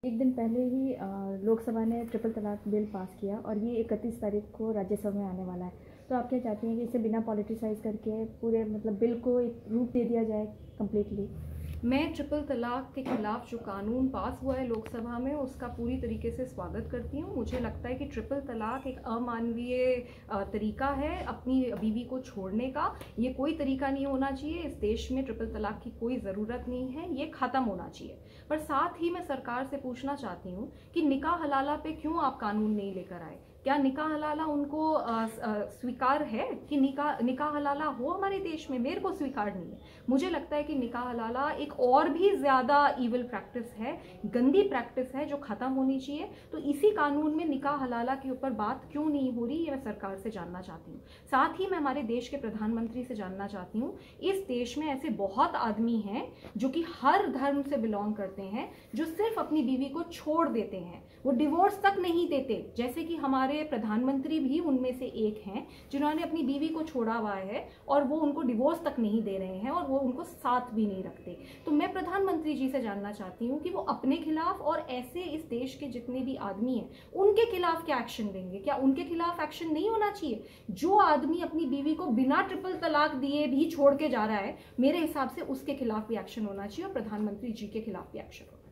एक दिन पहले ही लोकसभा ने ट्रिपल तलाक बिल पास किया और ये 31 तारीख को राज्यसभा में आने वाला है। तो आप क्या चाहती हैं कि इसे बिना पॉलिटिसाइज करके पूरे मतलब बिल को एक रूप दे दिया जाए कम्प्लीटली? मैं ट्रिपल तलाक के खिलाफ जो कानून पास हुआ है लोकसभा में उसका पूरी तरीके से स्वागत करती हूँ। मुझे लगता है कि ट्रिपल तलाक एक अमानवीय तरीका है अपनी बीवी को छोड़ने का। ये कोई तरीका नहीं होना चाहिए। इस देश में ट्रिपल तलाक की कोई ज़रूरत नहीं है, ये ख़त्म होना चाहिए। पर साथ ही मैं सरकार से पूछना चाहती हूँ कि निकाह हलाला पे क्यों आप कानून नहीं लेकर आए? क्या निकाह हलाला उनको स्वीकार है कि निकाह हलाला हो हमारे देश में? मेरे को स्वीकार नहीं है। मुझे लगता है कि निकाह हलाला एक और भी ज़्यादा ईविल प्रैक्टिस है, गंदी प्रैक्टिस है जो ख़त्म होनी चाहिए। तो इसी कानून में निकाह हलाला के ऊपर बात क्यों नहीं हो रही, ये मैं सरकार से जानना चाहती हूँ। साथ ही मैं हमारे देश के प्रधानमंत्री से जानना चाहती हूँ, इस देश में ऐसे बहुत आदमी हैं जो कि हर धर्म से बिलोंग करते हैं, जो सिर्फ अपनी बीवी को छोड़ देते हैं, वो डिवोर्स तक नहीं देते। जैसे कि हमारे प्रधानमंत्री भी उनमें से एक हैं जिन्होंने अपनी बीवी को छोड़ा हुआ है और वो उनको डिवोर्स तक नहीं दे रहे हैं और वो उनको साथ भी नहीं रखते। तो मैं प्रधानमंत्री जी से जानना चाहती हूँ कि वो अपने खिलाफ और ऐसे इस देश के जितने भी आदमी हैं उनके खिलाफ क्या एक्शन लेंगे? क्या उनके खिलाफ एक्शन नहीं होना चाहिए? जो आदमी अपनी बीवी को बिना ट्रिपल तलाक दिए भी छोड़ के जा रहा है, मेरे हिसाब से उसके खिलाफ भी एक्शन होना चाहिए और प्रधानमंत्री जी के खिलाफ भी एक्शन होना चाहिए।